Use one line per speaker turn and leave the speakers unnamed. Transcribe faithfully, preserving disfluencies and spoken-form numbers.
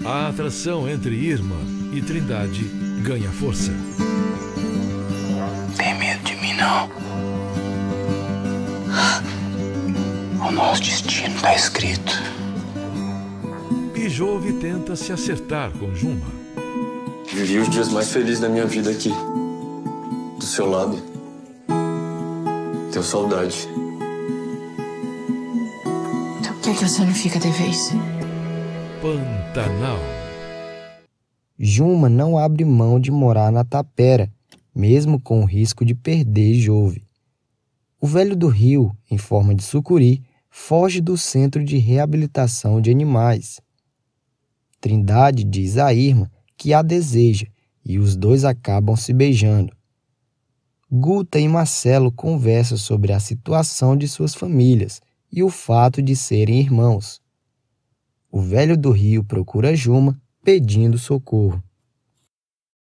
A atração entre Irma e Trindade ganha força.
Tem medo de mim, não? O nosso destino tá escrito.
E Jove tenta se acertar com Juma.
Vivi os dias mais felizes da minha vida aqui. Do seu lado. Tenho saudade.
Então por que que você não fica de vez?
Pantanal.
Juma não abre mão de morar na tapera, mesmo com o risco de perder Jove. O velho do rio, em forma de sucuri, foge do centro de reabilitação de animais. Trindade diz a Irma que a deseja e os dois acabam se beijando. Guta e Marcelo conversam sobre a situação de suas famílias e o fato de serem irmãos. O velho do rio procura Juma pedindo socorro.